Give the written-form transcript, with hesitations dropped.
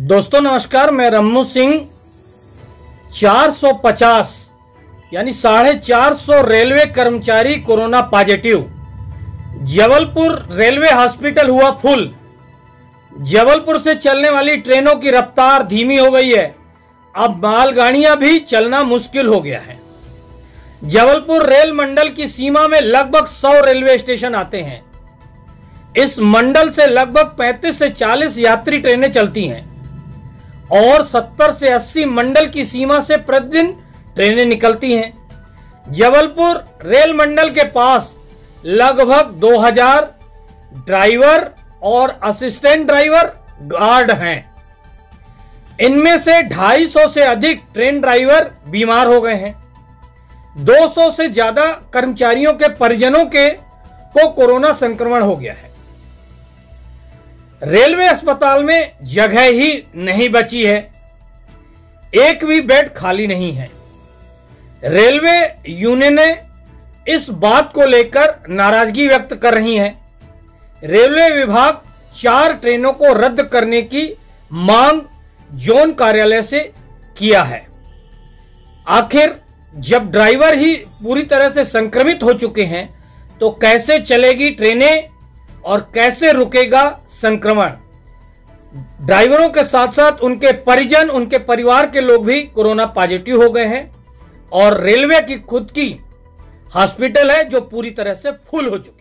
दोस्तों नमस्कार, मैं रम्मू सिंह। 450 यानी 450 रेलवे कर्मचारी corona positive. Jabalpur railway hospital हुआ फुल। जबलपुर से चलने वाली ट्रेनों की रफ्तार धीमी हो गई है। अब मालगाड़ियां भी चलना मुश्किल हो गया है। जबलपुर रेल मंडल की सीमा में लगभग 100 रेलवे स्टेशन आते हैं। इस मंडल से लगभग 35 से 40 यात्री ट्रेनें चलती हैं और 70 से 80 मंडल की सीमा से प्रतिदिन ट्रेनें निकलती हैं। जबलपुर रेल मंडल के पास लगभग 2000 ड्राइवर और असिस्टेंट ड्राइवर गार्ड हैं। इनमें से 250 से अधिक ट्रेन ड्राइवर बीमार हो गए हैं। 200 से ज्यादा कर्मचारियों के परिजनों को कोरोना संक्रमण हो गया है। रेलवे अस्पताल में जगह ही नहीं बची है। एक भी बेड खाली नहीं है। रेलवे यूनियनें इस बात को लेकर नाराजगी व्यक्त कर रही हैं। रेलवे विभाग 4 ट्रेनों को रद्द करने की मांग जोन कार्यालय से किया है। आखिर जब ड्राइवर ही पूरी तरह से संक्रमित हो चुके हैं तो कैसे चलेगी ट्रेनें और कैसे रुकेगा संक्रमण। ड्राइवरों के साथ साथ उनके परिजन, उनके परिवार के लोग भी कोरोना पॉजिटिव हो गए हैं और रेलवे की खुद की हॉस्पिटल है जो पूरी तरह से फुल हो चुकी है।